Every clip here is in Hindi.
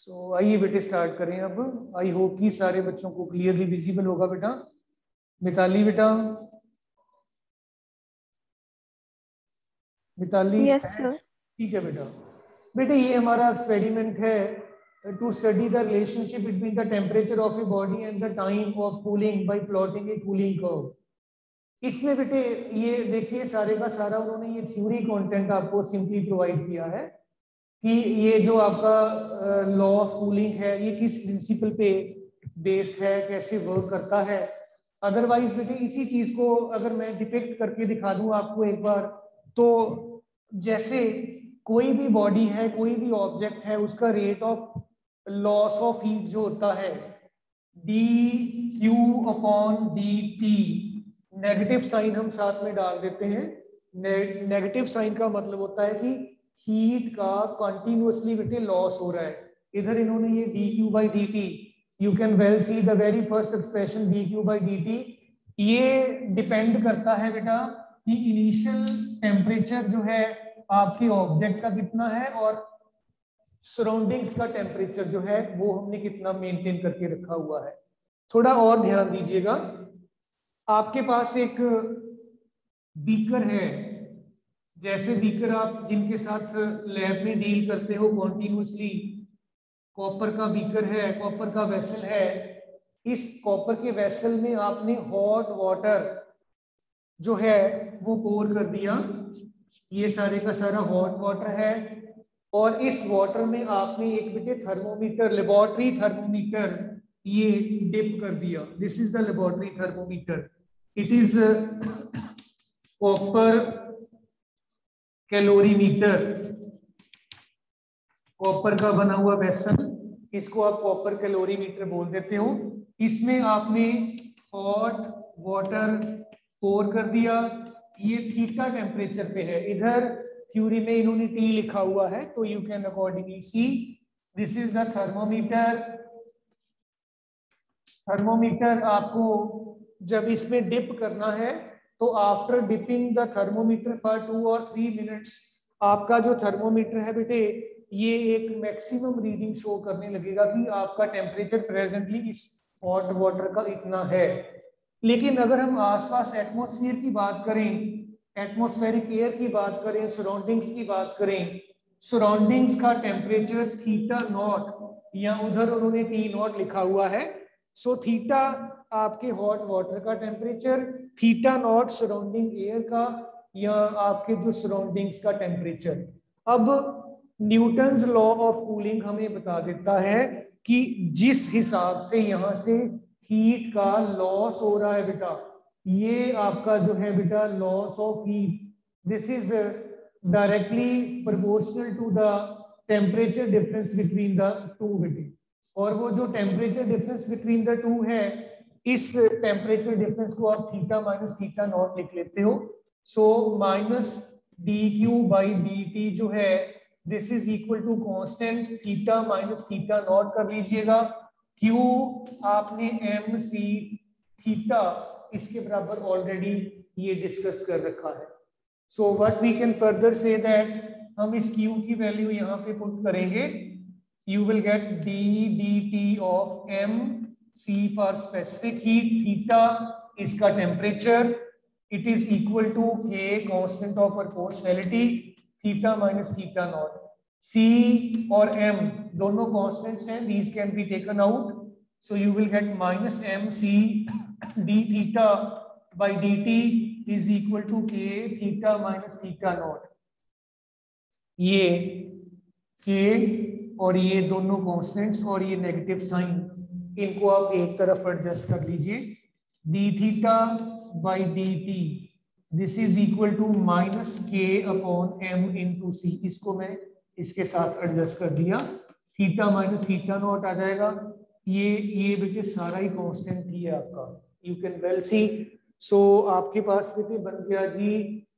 आइए बेटे स्टार्ट करें अब। आई होप कि सारे बच्चों को क्लियरली विजिबल होगा बेटा। मिताली बेटा, मिताली यस सर। ठीक है बेटा। बेटे ये हमारा एक्सपेरिमेंट है to study the relationship between the temperature of a body and the time of cooling by plotting a cooling curve. इसमें बेटे ये देखिए सारे का सारा उन्होंने ये थ्योरी कंटेंट आपको सिंपली प्रोवाइड किया है कि ये जो आपका लॉ ऑफ कूलिंग है ये किस प्रिंसिपल पे बेस्ड है, कैसे वर्क करता है। अदरवाइज बेटे इसी चीज को अगर मैं डिपिक्ट करके दिखा दूं आपको एक बार, तो जैसे कोई भी बॉडी है, कोई भी ऑब्जेक्ट है, उसका rate of loss of heat जो होता है dQ/dt, नेगेटिव साइन हम साथ में डाल देते हैं। नेगेटिव साइन का मतलब होता है कि हीट का कंटिन्यूअसली बेटे लॉस हो रहा है। इधर इन्होंने ये dQ/dt, you can well see the very first expression dQ/dt, ये डिपेंड करता है बेटा कि इनिशियल टेम्परेचर जो है आपके ऑब्जेक्ट का कितना है और सराउंडिंग्स का टेम्परेचर जो है वो हमने कितना मेंटेन करके रखा हुआ है। थोड़ा और ध्यान दीजिएगा, आपके पास एक बीकर है, जैसे बीकर आप जिनके साथ लैब में डील करते हो कॉन्टिन्यूसली, कॉपर का बीकर है, कॉपर का वेसल है। इस कॉपर के वेसल में आपने हॉट वाटर जो है वो पोर कर दिया, ये सारे का सारा हॉट वाटर है, और इस वाटर में आपने एक बेटे थर्मोमीटर, लेबोरेटरी थर्मोमीटर ये डिप कर दिया। This is the laboratory thermometer, it is copper calorimeter, copper का बना हुआ वेसल, इसको आप कॉपर कैलोरीमीटर बोल देते हो। इसमें आपने हॉट वाटर पोर कर दिया, ये थीटा टेम्परेचर पे है। इधर थ्योरी में इन्होंने टी लिखा हुआ है, तो you can accordingly see this is the thermometer. Thermometer आपको जब इसमें डिप करना है तो after dipping the thermometer for 2 or 3 minutes आपका जो थर्मोमीटर है बेटे ये एक मैक्सिमम रीडिंग शो करने लगेगा कि आपका टेम्परेचर प्रेजेंटली इस हॉट वाटर का इतना है। लेकिन अगर हम आसपास एटमॉस्फेयर की बात करें, एटमॉस्फेरिक एयर की बात करें, सराउंडिंग्स की बात करें, सराउंडिंग्स का टेम्परेचर थीटा नॉट, या उधर उन्होंने टी नॉट लिखा हुआ है। सो थीटा आपके हॉट वाटर का temperature, theta naught surrounding air का या आपके जो सराउंडिंग्स का टेम्परेचर। अब न्यूटन्स लॉ ऑफ कूलिंग हमें बता देता है कि जिस हिसाब से यहां से हीट का लॉस हो रहा है बेटा, ये आपका जो है बेटा loss of heat, this is directly proportional to the temperature difference between the two बेटे। और वो जो temperature difference between the two है, इस टेम्परेचर डिफरेंस को आप थीटा माइनस थीटा नॉट लिख लेते हो। सो माइनस dQ/dt जो है this is equal to constant theta minus theta naught कर लीजिएगा। Q आपने mc थीटा इसके बराबर ऑलरेडी ये डिस्कस कर रखा है। So what we can further say that हम इस Q की वैल्यू यहाँ पे पुट करेंगे, you will get dt of mc for specific heat, theta इसका temperature, it is equal to k constant of proportionality, theta minus theta naught। c और m दोनों constants हैं, these can be taken out, so you will get minus mc d theta by dt is equal to k theta minus theta naught। ये k और ये दोनों कॉन्स्टेंट्स और ये नेगेटिव साइन, इनको आप एक तरफ एडजस्ट कर लीजिए। D theta by d t this is equal to minus k upon m into c, इसको मैं इसके साथ एडजस्ट कर दिया, थीटा माइनस थीटा नॉट आ जाएगा। ये बेटे सारा ही कांस्टेंट ही है आपका, you can well see. So आपके पास बेटे बन गया जी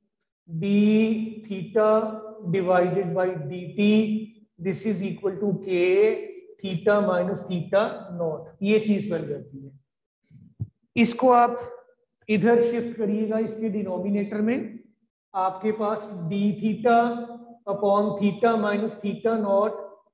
d theta divided by d t, this is equal to k theta minus theta naught, ये चीज बन जाती है। इसको आप इधर शिफ्ट करिएगा इसके डिनोमिनेटर में, आपके पास d theta upon theta minus theta naught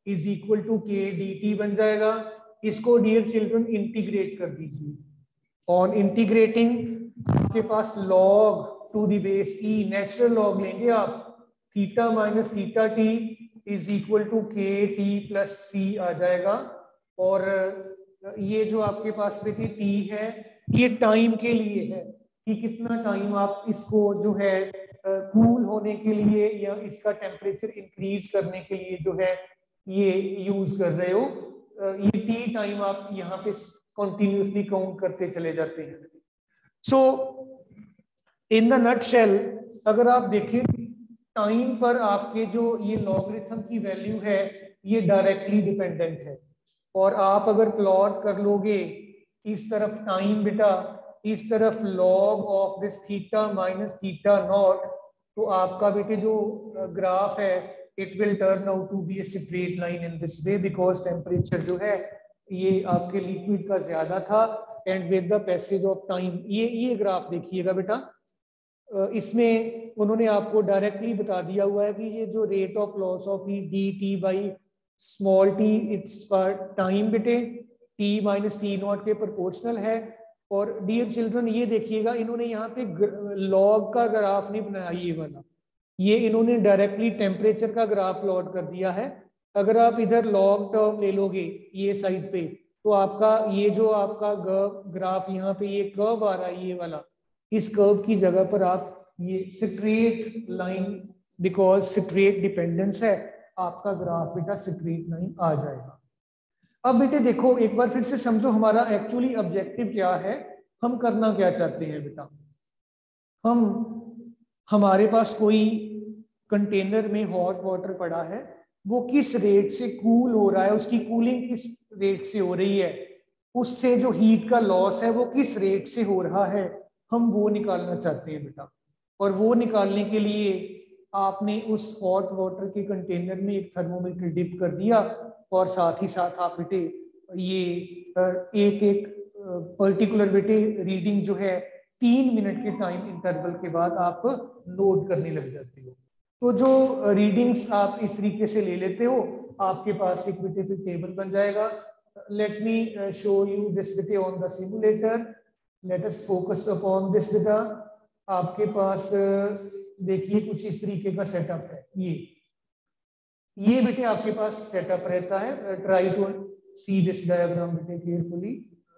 is equal to k d t बन जाएगा। इसको डियर चिल्ड्रन इंटीग्रेट कर दीजिए। ऑन इंटीग्रेटिंग आपके पास log to the base e natural log लेंगे आप, theta minus theta t is equal to k t plus c आ जाएगा। और ये जो आपके पास बेटी टी है ये टाइम के लिए है कि कितना टाइम आप इसको जो है कूल होने के लिए या इसका टेम्परेचर इंक्रीज करने के लिए जो है ये यूज कर रहे हो। ये टी टाइम आप यहाँ पे कंटिन्यूसली काउंट करते चले जाते हैं। सो इन द नटशेल अगर आप देखें टाइम पर आपके जो ये लॉगरिथम की वैल्यू है ये डायरेक्टली डिपेंडेंट है। और आप अगर प्लॉट कर लोगे इस तरफ टाइम बेटा, इस तरफ log of this theta minus theta naught, तो आपका बेटे जो ग्राफ है it will turn out to be a straight line in this way because temperature जो है ये आपके लिक्विड का ज्यादा था and with the passage of time ये ग्राफ देखिएगा बेटा, इसमें उन्होंने आपको डायरेक्टली बता दिया हुआ है कि ये जो rate of loss of heat d t by small t it's for time बेटे टी माइनस टी नॉट के प्रोपोर्शनल है। और डियर चिल्ड्रन ये देखिएगा इन्होंने यहाँ पे लॉग का ग्राफ नहीं बनाया ये वाला, ये इन्होंने डायरेक्टली टेम्परेचर का ग्राफ प्लॉट कर दिया है। अगर आप इधर लॉग टर्म ले लोगे ये साइड पे तो आपका ये जो आपका ग्राफ यहाँ पे ये कर्व आ रहा है ये वाला, इस कर्व की जगह पर आप ये straight line because straight dependence है आपका ग्राफ बेटा स्ट्रेट लाइन आ जाएगा। अब बेटे देखो एक बार फिर से समझो हमारा एक्चुअली ऑब्जेक्टिव क्या है, हम करना क्या चाहते हैं बेटा। हमारे पास कोई कंटेनर में हॉट वाटर पड़ा है, वो किस रेट से कूल हो रहा है, उसकी कूलिंग किस रेट से हो रही है, उससे जो हीट का लॉस है वो किस रेट से हो रहा है, हम वो निकालना चाहते हैं बेटा। और वो निकालने के लिए आपने उस हॉट वाटर के कंटेनर में एक थर्मोमीटर डिप कर दिया और साथ ही साथ आप बेटे ये एक एक पर्टिकुलर बेटे रीडिंग जो है 3 मिनट के टाइम इंटरवल के बाद आप नोट करने लग जाते हो। तो जो रीडिंग्स आप इस तरीके से ले लेते हो आपके पास एक बेटे फिर टेबल बन जाएगा। Let me show you this बेटे on the simulator, let us focus upon this बेटा। आपके पास देखिए कुछ इस तरीके का सेटअप है, ये बेटे आपके पास सेटअप रहता है। Try to see this diagram बेटे carefully.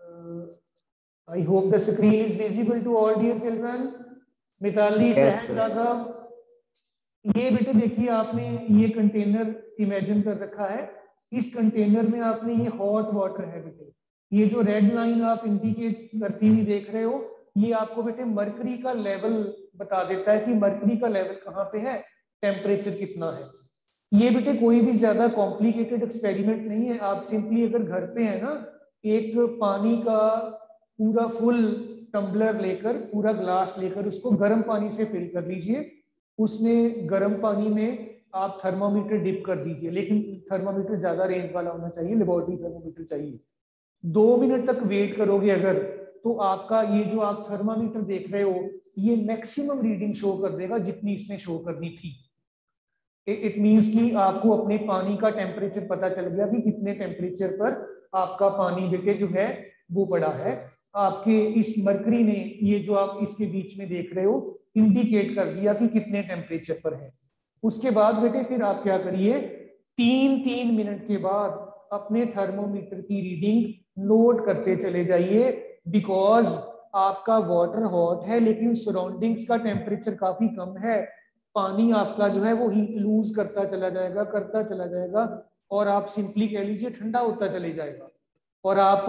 I hope the screen is visible to all dear children. Mitali, Sahaj, Raghav, ये बेटे देखिए आपने ये कंटेनर इमेजिन कर रखा है, इस कंटेनर में आपने ये हॉट वाटर है बेटे, ये जो रेड लाइन आप इंडिकेट करती हुई देख रहे हो ये आपको बेटे मरकरी का लेवल बता देता है कि मरकरी का लेवल कहाँ पे है, टेम्परेचर कितना है। ये बेटे कोई भी ज्यादा कॉम्प्लिकेटेड एक्सपेरिमेंट नहीं है। आप सिंपली अगर घर पे है ना एक पानी का पूरा फुल टम्बलर लेकर, पूरा ग्लास लेकर उसको गर्म पानी से फिल कर लीजिए, उसमें गर्म पानी में आप थर्मामीटर डिप कर दीजिए, लेकिन थर्मामीटर ज्यादा रेंज वाला होना चाहिए, लेबोरेटरी थर्मामीटर चाहिए। 2 मिनट तक वेट करोगे अगर तो आपका ये जो आप थर्मामीटर देख रहे हो ये मैक्सिमम रीडिंग शो कर देगा जितनी इसने शो करनी थी। इट मींस कि आपको अपने पानी का टेम्परेचर पता चल गया कि कितने टेम्परेचर पर आपका पानी बेटे जो है वो पड़ा है। आपके इस मरकरी ने ये जो आप इसके बीच में देख रहे हो इंडिकेट कर दिया कि कितने टेम्परेचर पर है। उसके बाद बेटे फिर आप क्या करिए, 3-3 मिनट के बाद अपने थर्मोमीटर की रीडिंग नोट करते चले जाइए, बिकॉज आपका वाटर हॉट है लेकिन सराउंडिंग्स का टेम्परेचर काफी कम है। पानी आपका जो है वो हीट लूज करता चला जाएगा और आप सिंपली कह लीजिए ठंडा होता चले जाएगा। और आप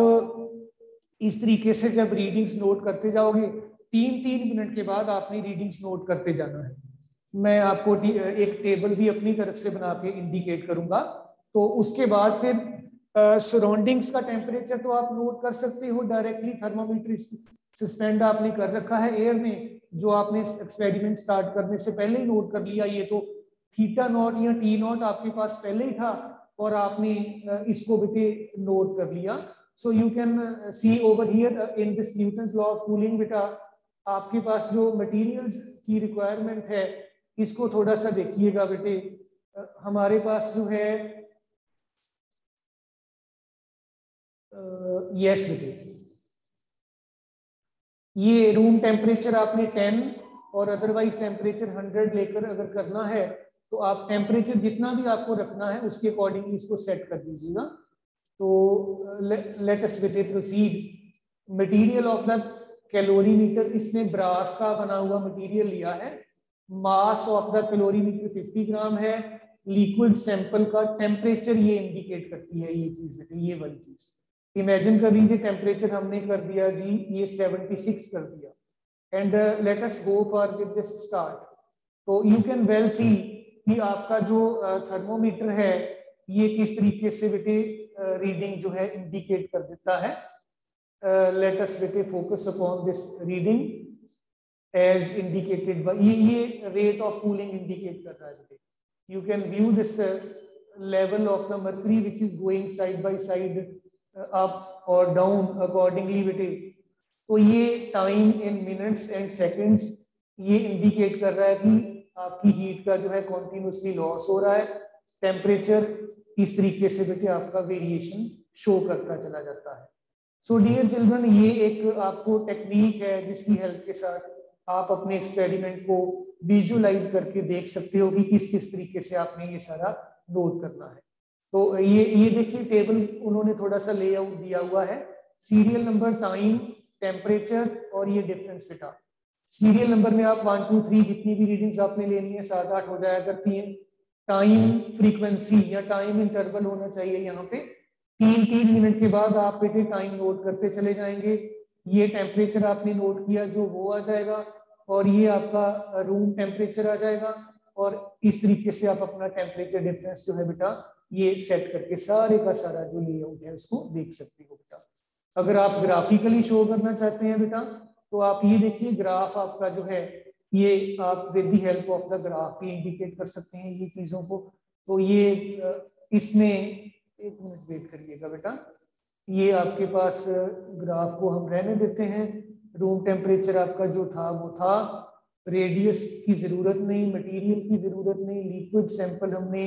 इस तरीके से जब रीडिंग्स नोट करते जाओगे 3-3 मिनट के बाद आपने रीडिंग्स नोट करते जाना है। मैं आपको एक टेबल भी अपनी तरफ से बना के इंडिकेट करूंगा। तो उसके बाद फिर सराउंडिंग्स का टेम्परेचर तो आप नोट कर सकते हो डायरेक्टली, थर्मोमीटर सस्पेंड आपने कर रखा है एयर में, जो आपने एक्सपेरिमेंट स्टार्ट करने से पहले ही नोट कर लिया। ये तो थीटा नॉट या टी नॉट आपके पास पहले ही था और आपने इसको बेटे नोट कर लिया। So you can see over here in this Newton's law of cooling बेटा आपके पास जो मटेरियल्स की रिक्वायरमेंट है इसको थोड़ा सा देखिएगा बेटे। हमारे पास जो है यस बेटे, ये रूम टेम्परेचर आपने 10 और अदरवाइज टेम्परेचर 100 लेकर अगर करना है तो आप टेम्परेचर जितना भी आपको रखना है उसके अकॉर्डिंगली इसको सेट कर दीजिएगा। तो लेट अस बेटे proceed. Material of the calorimeter, इसने ब्रास का बना हुआ मटेरियल लिया है। Mass of the calorimeter 50 gram है। लिक्विड सैंपल का टेम्परेचर ये इंडिकेट करती है ये चीज बेटे, ये वाली चीज। इमेजिन कर लीजिए टेम्परेचर हमने कर दिया जी ये 76 कर दिया and let us go for with this start. तो यू कैन वेल सी कि आपका जो थर्मोमीटर है ये किस तरीके से बेटे रीडिंग जो है इंडिकेट कर देता है। लेट अस बेटे focus upon this reading as indicated by ये रेट ऑफ कूलिंग इंडिकेट कर रहा है बेटे। You can view this level of the mercury which is going side by side up और डाउन अकॉर्डिंगली बेटे। तो ये time in minutes and seconds ये इंडिकेट कर रहा है कि आपकी हीट का जो है कॉन्टिन्यूसली लॉस हो रहा है। टेम्परेचर इस तरीके से बेटे आपका वेरिएशन शो करता चला जाता है। सो डियर चिल्ड्रन, ये एक आपको टेक्निक है जिसकी हेल्प के साथ आप अपने एक्सपेरिमेंट को विजुअलाइज करके देख सकते हो कि किस किस तरीके से आपने ये सारा नोट करना है। तो ये देखिए टेबल उन्होंने थोड़ा सा लेआउट दिया हुआ है। सीरियल नंबर, टाइम, टेम्परेचर और ये डिफरेंस बेटा। सीरियल नंबर में आप 1 2 3 जितनी भी रीडिंग्स आपने लेनी है 7 8 हो जाएगा। 3 टाइम फ्रीक्वेंसी या टाइम इंटरवल होना चाहिए यहाँ पे। 3 मिनट के बाद आप बेटे टाइम नोट करते चले जाएंगे। ये टेम्परेचर आपने नोट किया जो वो आ जाएगा और ये आपका रूम टेम्परेचर आ जाएगा और इस तरीके से आप अपना टेम्परेचर डिफरेंस जो है बेटा ये सेट करके सारे का सारा जो लेआउट है उसको देख सकते हो बेटा। अगर आप ग्राफिकली शो करना चाहते हैं बेटा तो आप ये देखिए ग्राफ आपका जो है ये आप with the help of the graph भी इंडिकेट कर सकते हैं ये चीजों को। तो ये इसमें एक मिनट वेट करिएगा बेटा, ये आपके पास ग्राफ को हम रहने देते हैं। रूम टेम्परेचर आपका जो था वो था, रेडियस की जरूरत नहीं, मटेरियल की जरूरत नहीं, लिक्विड सैंपल हमने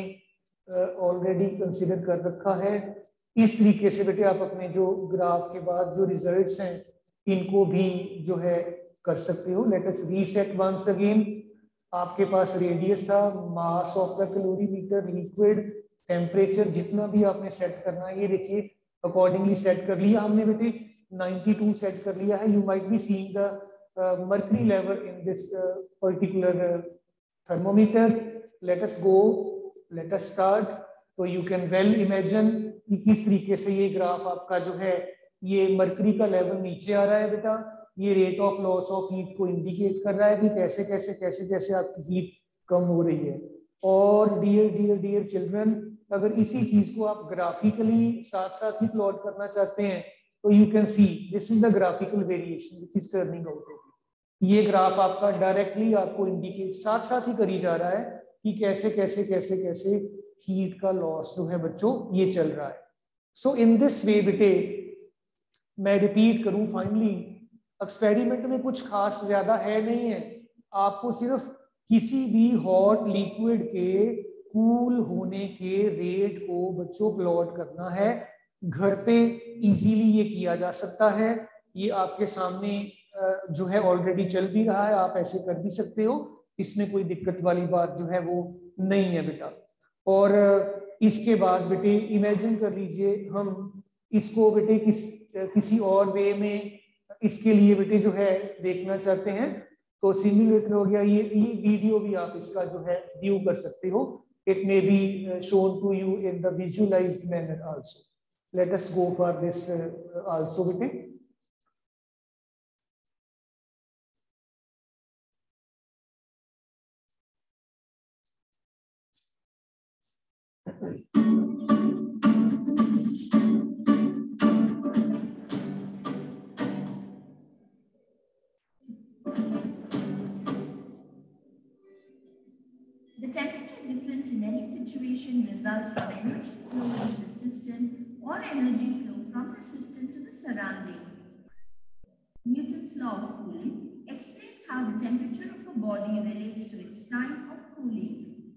ऑलरेडी कंसीडर कर रखा है। इस तरीके से बेटे आप अपने जो ग्राफ के बाद जो रिजल्ट्स हैं इनको भी जो है कर सकते हो। Let us reset once again. आपके पास रेडियस था, mass of the calorimeter, liquid, temperature जितना भी आपने सेट करना है ये देखिए अकॉर्डिंगली सेट कर लिया हमने बेटे। 92 सेट कर लिया है। You might be seeing the mercury level in this particular thermometer. Let us go, let us start. तो यू कैन वेल इमेजिन कि किस तरीके से ये ग्राफ आपका जो है ये मर्करी का लेवल नीचे आ रहा है बेटा। ये rate of loss of heat को इंडिकेट कर रहा है कि कैसे कैसे कैसे कैसे आपकी हीट कम हो रही है। और डियर डियर डियर चिल्ड्रन, अगर इसी चीज को आप ग्राफिकली साथ साथ ही प्लॉट करना चाहते हैं तो you can see this is the graphical variation which is turning out. ये ग्राफ आपका डायरेक्टली आपको इंडिकेट साथ साथ ही करी जा रहा है कि कैसे कैसे कैसे कैसे हीट का लॉस जो है बच्चों ये चल रहा है। सो इन दिस वे बेटे मैं रिपीट करूं फाइनली, एक्सपेरिमेंट में कुछ खास ज्यादा है नहीं है। आपको सिर्फ किसी भी हॉट लिक्विड के कूल होने के रेट को बच्चों प्लॉट करना है। घर पे इजीली ये किया जा सकता है। ये आपके सामने जो है ऑलरेडी चल भी रहा है, आप ऐसे कर भी सकते हो। इसमें कोई दिक्कत वाली बात जो है वो नहीं है बेटा। और इसके बाद बेटे इमेजिन कर लीजिए हम इसको बेटे किसी और वे में इसके लिए बेटे जो है देखना चाहते हैं तो सिमुलेटर हो गया। ये वीडियो भी आप इसका जो है व्यू कर सकते हो। It may be shown to you in the visualized manner also. Let us go for this also बेटे। The temperature difference in any situation results from energy flow into the system or energy flow from the system to the surroundings. Newton's law of cooling explains how the temperature of a body relates to its time of cooling.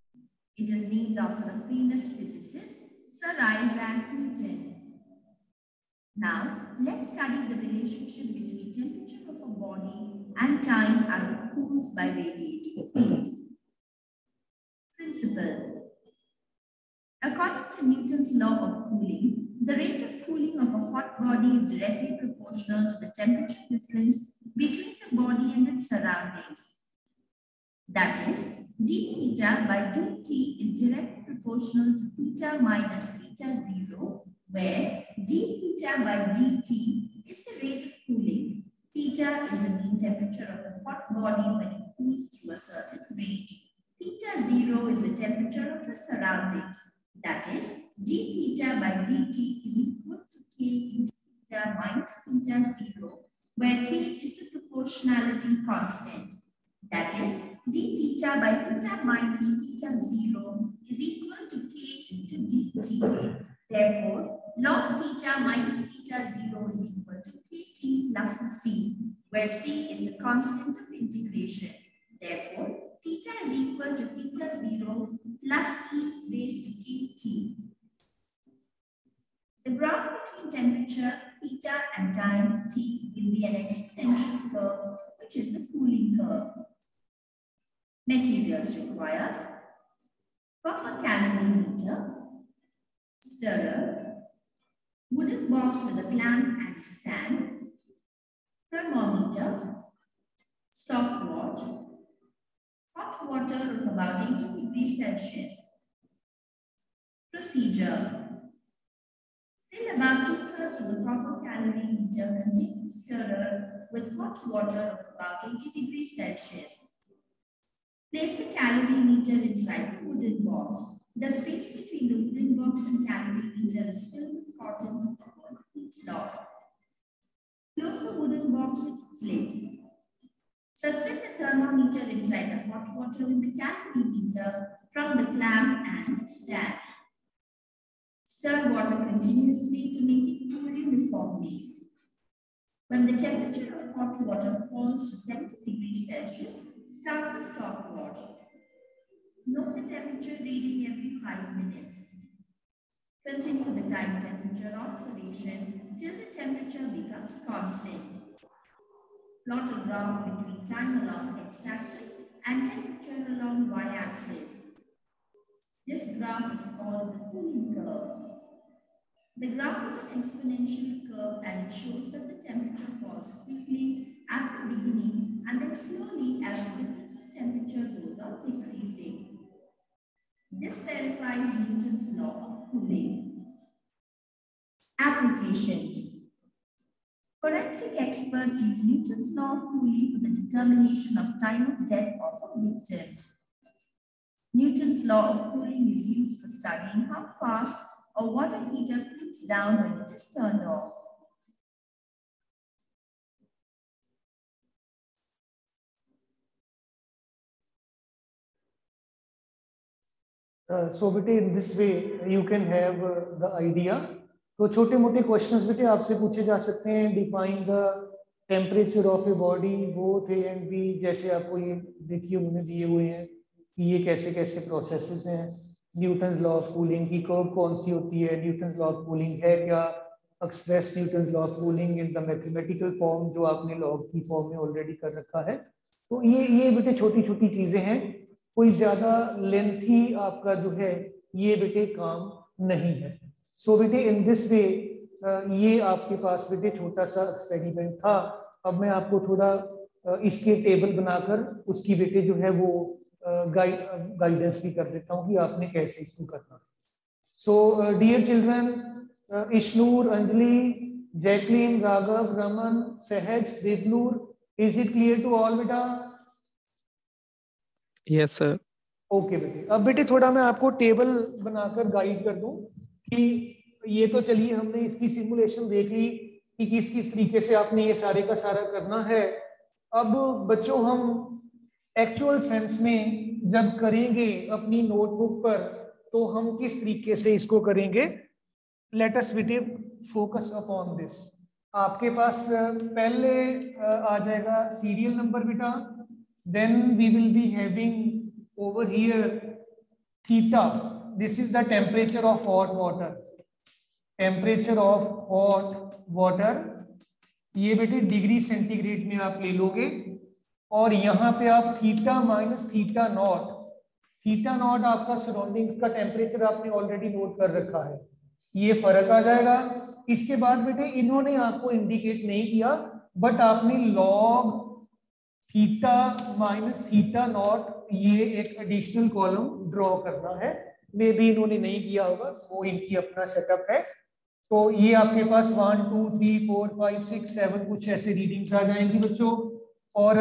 It is named after the famous physicist Sir Isaac Newton. Now, let's study the relationship between temperature of a body and time as it cools by radiating heat. Principle. According to Newton's law of cooling, the rate of cooling of a hot body is directly proportional to the temperature difference between the body and its surroundings. That is, d theta by dt is directly proportional to theta minus theta 0, where d theta by dt is the rate of cooling. Theta is the mean temperature of the hot body when it cools to a certain range. Theta 0 is the temperature of the surroundings. That is, d theta by dt is equal to k into theta minus theta 0, where k is the proportionality constant. That is, d theta by theta minus theta 0 is equal to k into dt. Therefore, log theta minus theta 0 is equal to kt plus c, where c is the constant of integration. Therefore, theta is equal to theta 0 plus e raised to kt. The graph between temperature, theta, and time, t, will be an exponential curve, which is the cooling curve. Materials required: copper calorimeter, stirrer, wooden box with a clamp and stand, thermometer, stopwatch, hot water of about 80 degrees Celsius. Procedure: fill about 2/3 of the copper calorimeter containing stirrer with hot water of about 80 degrees Celsius. Place the calorimeter inside the wooden box. The space between the wooden box and calorimeter is filled with cotton to avoid heat loss. Close the wooden box with its lid. Suspend the thermometer inside the hot water in the calorimeter from the clamp and stand. Stir water continuously to make it cool uniformly. When the temperature of hot water falls to 70 degrees Celsius, start the stopwatch. Note the temperature reading every 5 minutes. Continue the time temperature observation till the temperature becomes constant. Plot a graph between time along x-axis and temperature along y-axis. This graph is called the cooling curve. The graph is an exponential curve and it shows that the temperature falls quickly at the beginning and then slowly as the difference of temperature goes on decreasing. This verifies Newton's law of cooling. Applications. Forensic experts use Newton's law of cooling for the determination of time of death of a victim. Newton's law of cooling is used for studying how fast a water heater cools down when it is turned off. So बेटे in this way you can have the idea. तो छोटे मोटे क्वेश्चंस बेटे आपसे पूछे जा सकते हैं. Define the temperature of a body, both A and B. जैसे आपको ये देखिए उन्होंने दिए हुए हैं कि ये कैसे कैसे प्रोसेसेस हैं. न्यूटन लॉ ऑफ कूलिंग की कर्व कौन सी होती है, न्यूटन लॉ ऑफ कूलिंग है क्या, express Newton law of cooling in the mathematical form जो आपने लॉग की फॉर्म में ऑलरेडी कर रखा है. तो ये बेटे छोटी छोटी चीजें हैं, कोई ज्यादा लेंथी आपका जो है ये बेटे काम नहीं है. सो बेटे इन दिस वे ये आपके पास बेटे छोटा सा एक्सपेरिमेंट था. अब मैं आपको थोड़ा इसके टेबल बनाकर उसकी बेटे जो है वो गाइडेंस भी कर देता हूँ कि आपने कैसे इसको करना. So dear children, Ishnoor, Anjali, Jacqueline, Raghav, Raman, Sahaj, Devnoor, is it clear to all बेटा? Yes sir. ओके बेटे. अब बेटे थोड़ा मैं आपको टेबल बनाकर गाइड कर दूं कि ये तो चलिए हमने इसकी सिमुलेशन देख ली कि किस किस तरीके से आपने ये सारे का सारा करना है. अब बच्चों हम एक्चुअल सेंस में जब करेंगे अपनी नोटबुक पर तो हम किस तरीके से इसको करेंगे. लेट अस बेटे फोकस अपॉन दिस. आपके पास पहले आ जाएगा सीरियल नंबर बेटा. Then we will be having over here theta. This is the temperature of hot water. Temperature of hot water, ये बेटे डिग्री सेंटीग्रेड में आप ले लोगे, और यहाँ पे आप थीटा माइनस थीटा नॉट आपका सराउंडिंग्स का टेम्परेचर आपने ऑलरेडी नोट कर रखा है, ये फर्क आ जाएगा। इसके बाद बेटे इन्होंने आपको इंडिकेट नहीं किया, बट आपने log theta minus theta naught ये एक एडिशनल कॉलम ड्रॉ करना है, मे बी इन्होंने नहीं किया होगा, वो इनकी अपना सेटअप है। तो ये आपके पास 1 2 3 4 5 6 7 कुछ ऐसे रीडिंग्स आ जाएंगी बच्चों। और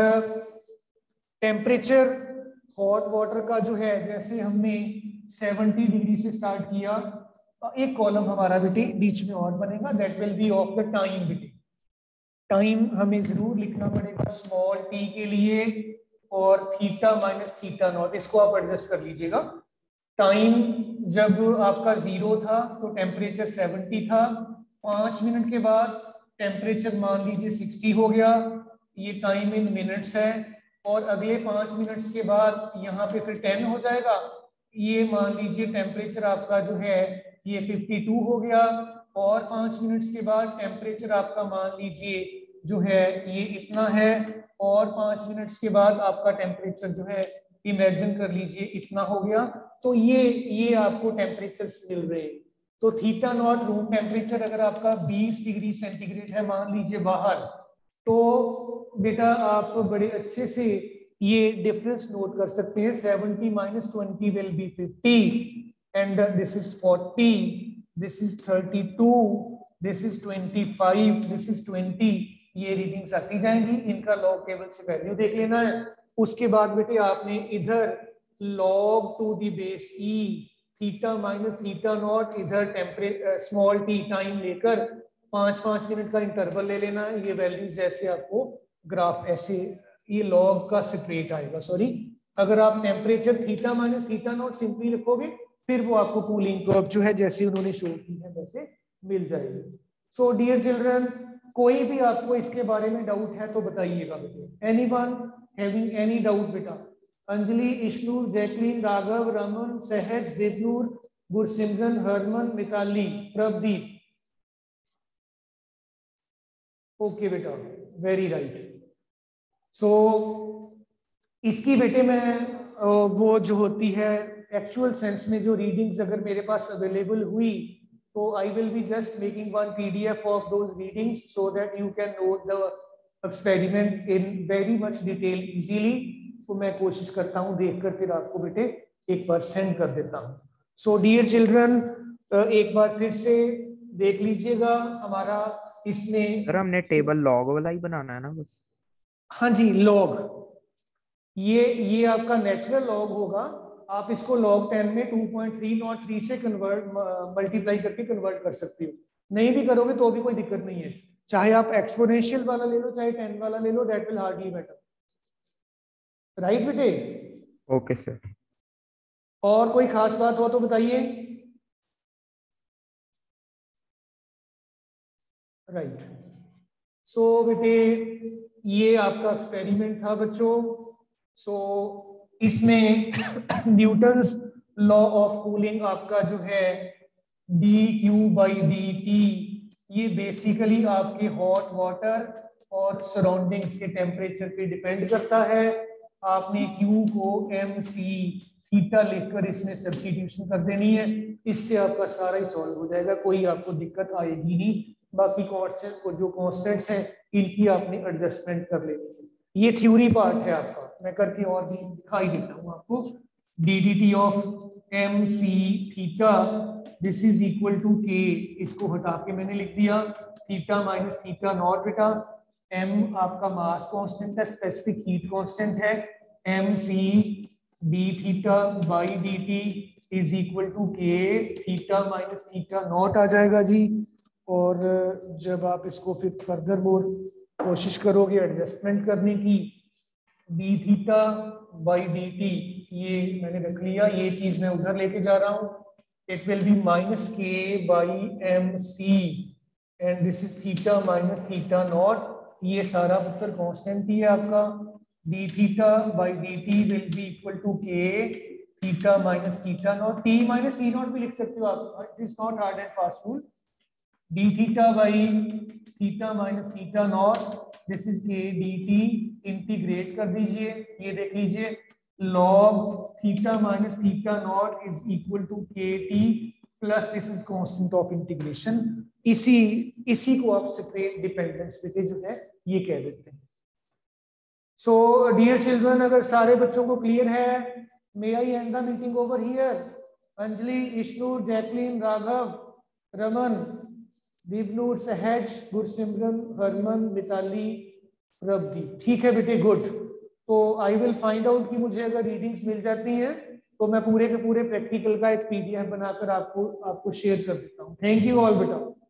टेम्परेचर हॉट वाटर का जो है, जैसे हमने 70 डिग्री से स्टार्ट किया, एक कॉलम हमारा बेटे बीच में और बनेगा, that will be of the time बेटे। टाइम हमें जरूर लिखना पड़ेगा स्मॉल टी के लिए, और थीटा माइनस थीटा नॉट इसको आप एडजस्ट कर लीजिएगा। टाइम जब आपका 0 था तो टेम्परेचर 70 था, 5 मिनट के बाद टेम्परेचर मान लीजिए 60 हो गया, ये टाइम इन मिनट्स है। और अगले 5 मिनट्स के बाद यहाँ पे फिर 10 हो जाएगा, ये मान लीजिए टेम्परेचर आपका जो है ये 52 हो गया, और 5 मिनट्स के बाद टेम्परेचर आपका मान लीजिए जो है ये इतना है, और 5 मिनट्स के बाद आपका टेम्परेचर जो है इमेजिन कर लीजिए इतना हो गया। तो ये आपको टेम्परेचर्स मिल रहे हैं। तो थीटा नॉट रूम टेम्परेचर अगर आपका 20 डिग्री सेंटीग्रेड है मान लीजिए बाहर, तो बेटा आप बड़े अच्छे से ये डिफरेंस नोट कर सकते हैं। 70 minus 20 will be 50, and this is 40, this is 32, this is 25, this is 20, ये रीडिंग्स आती जाएंगी। इनका लॉग टेबल से वैल्यू देख लेना है। उसके बाद बेटे आपने इधर log to the base e theta minus theta naught, इधर टेम्परेचर स्मॉल टी टाइम लेकर 5-5 मिनट का इंटरवल ले लेना है। ये वैल्यूज ऐसे आपको ग्राफ ऐसे ये लॉग का स्ट्रेट आएगा। सॉरी, अगर आप temperature theta minus theta naught simply रखोगे, फिर वो आपको कूलिंग कर्व जो है जैसे उन्होंने शो की है वैसे मिल जाएगी। सो डियर चिल्ड्रन, कोई भी आपको इसके बारे में डाउट है तो बताइएगा बेटे। एनीवन हैविंग एनी डाउट बेटा? अंजलि, इश्नूर, जैकलीन, राघव, रमन, सहज, देवनूर, गुरसिमरन, हरमन, मिताली, प्रभदीप। ओके बेटा, वेरी राइट। सो इसकी बेटे मैं वो जो होती है एक्चुअल सेंस में जो रीडिंग्स अगर मेरे पास अवेलेबल हुई, तो I will be just making one PDF of those readings so that you can note the experiment in very much detail easily. तो मैं कोशिश करता हूँ देखकर फिर आपको बेटे एक बार सेंड कर देता हूँ। सो डियर चिल्ड्रन, एक बार फिर से देख लीजिएगा हमारा इसमें। सर हमने टेबल लॉग वाला ही बनाना है ना बस? हाँ जी, लॉग, ये आपका नेचुरल लॉग होगा। आप इसको log 10 में 2.303 से मल्टीप्लाई करके कन्वर्ट कर सकते हो। नहीं भी करोगे तो भी कोई दिक्कत नहीं है, चाहे आप एक्सपोनेंशियल वाला ले लो चाहे 10 वाला ले लो, that will hardly matter. Right बेटे? Okay sir. और कोई खास बात हो तो बताइए। राइट। सो बेटे ये आपका एक्सपेरिमेंट था बच्चों। सो इसमें न्यूटन्स लॉ ऑफ कूलिंग आपका जो है dQ/dt, ये बेसिकली आपके हॉट वाटर और सराउंडिंग्स के टेम्परेचर पे डिपेंड करता है। आपने Q को mc थीटा लिखकर इसमें सब्स्टिट्यूशन कर देनी है, इससे आपका सारा ही सॉल्व हो जाएगा, कोई आपको दिक्कत आएगी नहीं। बाकी कांस्टेंट को जो कांस्टेंट्स हैं इनकी आपने एडजस्टमेंट कर लेनी है। ये थ्योरी पार्ट है आपका, मैं करके और भी दिखाई देता हूँ आपको। dt of mc theta this is equal to k, इसको हटा के मैंने लिख दिया थीटा माइनस थीटा नॉट बेटा। m आपका मास कांस्टेंट है, स्पेसिफिक हीट कांस्टेंट है, mc d theta by dt is equal to k theta minus theta naught आ जाएगा जी। और जब आप इसको फिर फर्दर मोर कोशिश करोगे एडजस्टमेंट करने की, d थीटा बाई dt ये मैंने रख लिया, ये चीज मैं उधर लेके जा रहा हूँ। It will be minus k by mc and this is theta minus theta naught, ये सारा उत्तर कांस्टेंट ही है आपका। d theta by dt will be equal to k theta minus theta naught, t minus t naught भी लिख सकते हो आप, it is not hard and fast rule. D theta by theta minus theta naught, this is k d t, integrate कर दीजिए, ये देख लीजिए log theta minus theta naught is equal to k t plus this is constant of integration. इसी को आप स्ट्रेन डिपेंडेंस जो है ये कह देते हैं। सो डियर चिल्ड्रन, अगर सारे बच्चों को क्लियर है, may I end the meeting over here. Anjali, Ishnoor, Jacqueline, Raghav, Raman, Deepnoor, Sahaj, Gursimran, Harman, Mitali, Prabhdeep. ठीक है बेटे, गुड। तो आई विल फाइंड आउट कि मुझे अगर रीडिंग्स मिल जाती हैं तो मैं पूरे के पूरे प्रैक्टिकल का एक पीडीएफ बनाकर आपको शेयर कर देता हूँ। थैंक यू ऑल बेटा।